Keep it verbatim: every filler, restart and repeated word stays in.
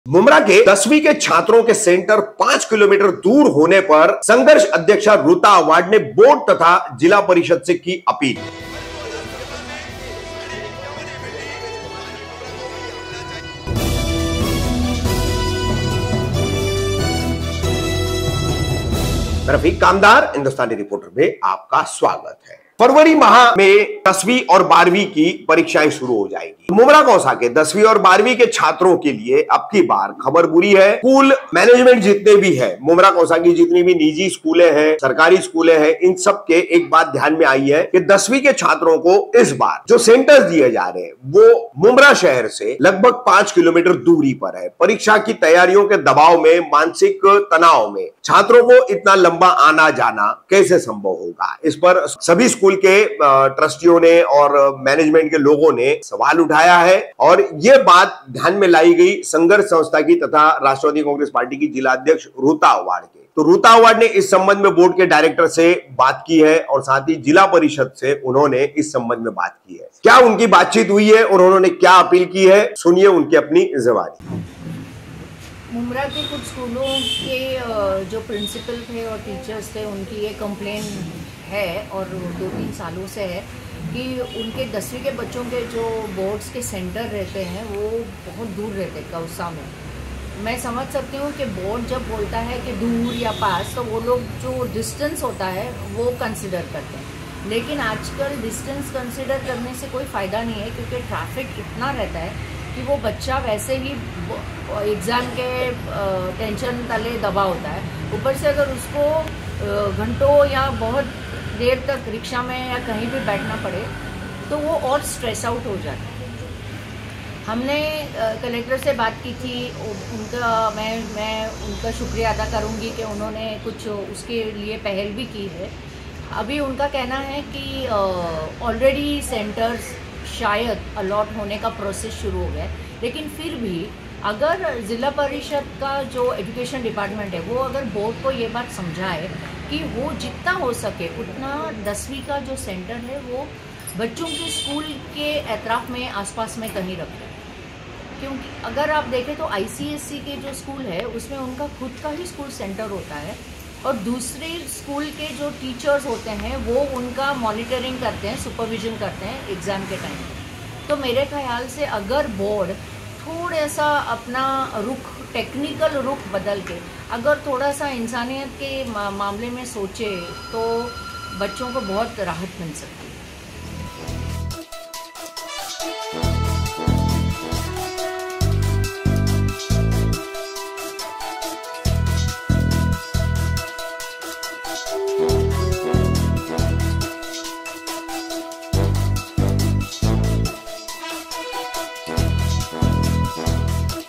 मुमरा के दसवीं के छात्रों के सेंटर पांच किलोमीटर दूर होने पर संघर्ष अध्यक्षा ऋता अवार्ड ने बोर्ड तथा जिला परिषद से की अपील। रफीक कामदार, हिंदुस्तानी रिपोर्टर में आपका स्वागत है। फरवरी माह में दसवीं और बारहवीं की परीक्षाएं शुरू हो जाएगी। मुमरा कौसा के दसवीं और बारहवीं के छात्रों के लिए अब की बार खबर बुरी है। स्कूल मैनेजमेंट जितने भी है, मुमरा कौसा की जितनी भी निजी स्कूलें हैं, सरकारी स्कूलें हैं, इन सब के एक बात ध्यान में आई है कि दसवीं के छात्रों को इस बार जो सेंटर्स दिए जा रहे हैं वो मुमरा शहर से लगभग पांच किलोमीटर दूरी पर है। परीक्षा की तैयारियों के दबाव में, मानसिक तनाव में छात्रों को इतना लंबा आना जाना कैसे संभव होगा, इस पर सभी स्कूल के ट्रस्टियों ने और मैनेजमेंट के लोगों ने सवाल उठाया है और यह बात ध्यान में लाई गई संघर्ष संस्था की तथा राष्ट्रवादी कांग्रेस पार्टी की जिला अध्यक्ष ऋता अवार्ड के। तो ऋता अवार्ड ने इस संबंध में बोर्ड के डायरेक्टर से बात की है और साथ ही जिला परिषद से उन्होंने इस संबंध में बात की है। क्या उनकी बातचीत हुई है और उन्होंने क्या अपील की है, सुनिए उनकी अपनी जबानी। मुमरा के कुछ स्कूलों के जो प्रिंसिपल थे और टीचर्स थे, उनकी ये कंप्लेन है और दो तीन सालों से है कि उनके दसवीं के बच्चों के जो बोर्ड्स के सेंटर रहते हैं वो बहुत दूर रहते हैं कौसा में। मैं समझ सकती हूँ कि बोर्ड जब बोलता है कि दूर या पास, तो वो लोग जो डिस्टेंस होता है वो कंसिडर करते हैं, लेकिन आजकल डिस्टेंस कंसिडर करने से कोई फ़ायदा नहीं है क्योंकि ट्रैफिक इतना रहता है कि वो बच्चा वैसे ही एग्ज़ाम के टेंशन तले दबा होता है। ऊपर से अगर उसको घंटों या बहुत देर तक रिक्शा में या कहीं भी बैठना पड़े तो वो और स्ट्रेस आउट हो जाता है। हमने कलेक्टर से बात की थी, उनका मैं मैं उनका शुक्रिया अदा करूंगी कि उन्होंने कुछ उसके लिए पहल भी की है। अभी उनका कहना है कि ऑलरेडी सेंटर्स शायद अलॉट होने का प्रोसेस शुरू हो गया है, लेकिन फिर भी अगर ज़िला परिषद का जो एजुकेशन डिपार्टमेंट है वो अगर बोर्ड को ये बात समझाए कि वो जितना हो सके उतना दसवीं का जो सेंटर है वो बच्चों के स्कूल के एतराफ़ में, आसपास में कहीं रखें। क्योंकि अगर आप देखें तो आईसीएसई के जो स्कूल है उसमें उनका खुद का ही स्कूल सेंटर होता है और दूसरे स्कूल के जो टीचर्स होते हैं वो उनका मॉनिटरिंग करते हैं, सुपरविजन करते हैं एग्ज़ाम के टाइम पे। तो मेरे ख्याल से अगर बोर्ड थोड़ा सा अपना रुख, टेक्निकल रुख बदल के अगर थोड़ा सा इंसानियत के मामले में सोचे तो बच्चों को बहुत राहत मिल सकती है।